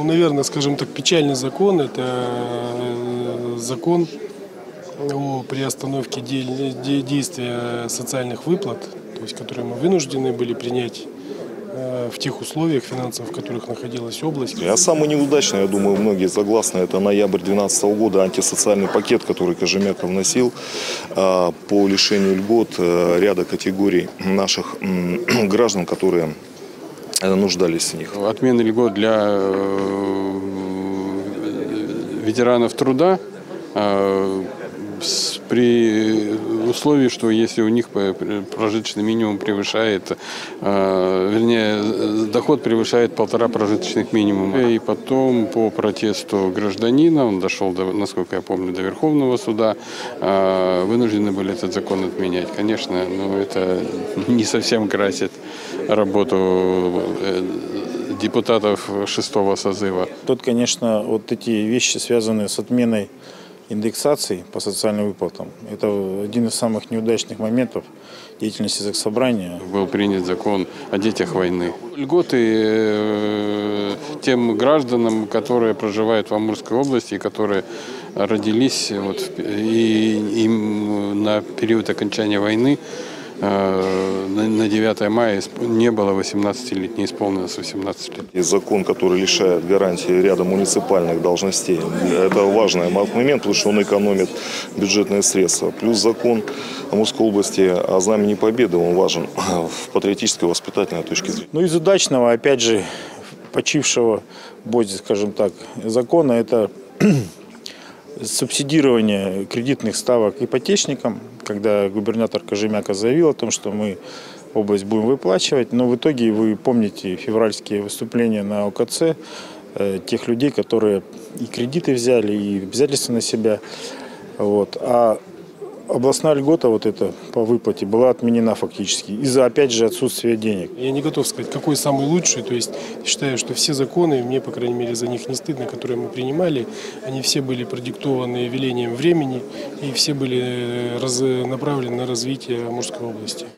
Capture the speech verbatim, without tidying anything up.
Ну, наверное, скажем так, печальный закон – это закон о приостановке действия социальных выплат, то есть, которые мы вынуждены были принять в тех условиях финансовых, в которых находилась область. А самый неудачный, я думаю, многие согласны, это ноябрь две тысячи двенадцатого года, антисоциальный пакет, который Кожемяков вносил по лишению льгот ряда категорий наших граждан, которые нуждались в них. Отмена льгот для ветеранов труда при условии, что если у них прожиточный минимум превышает, вернее, доход превышает полтора прожиточных минимума. И потом по протесту гражданина, он дошел, до, насколько я помню, до Верховного суда, вынуждены были этот закон отменять. Конечно, но это не совсем красит работу депутатов шестого созыва. Тут, конечно, вот эти вещи, связанные с отменой индексации по социальным выплатам, это один из самых неудачных моментов деятельности Заксобрания. Был принят закон о детях войны. Льготы тем гражданам, которые проживают в Амурской области, которые родились вот, и им на период окончания войны, на девятое мая не было восемнадцати лет, не исполнилось восемнадцать лет. И закон, который лишает гарантии ряда муниципальных должностей, это важный момент, потому что он экономит бюджетные средства. Плюс закон Амурской области о Знамени Победы, он важен в патриотической воспитательной точке зрения. Ну, из удачного, опять же, почившего в бозе, скажем так, закона, это субсидирование кредитных ставок ипотечникам, когда губернатор Кожемяков заявил о том, что мы область будем выплачивать, но в итоге вы помните февральские выступления на ОКЦ э, тех людей, которые и кредиты взяли, и обязательства на себя. Вот. А областная льгота вот эта по выплате была отменена фактически из-за, опять же, отсутствия денег. Я не готов сказать, какой самый лучший. То есть считаю, что все законы, мне, по крайней мере, за них не стыдно, которые мы принимали, они все были продиктованы велением времени и все были раз... направлены на развитие Амурской области.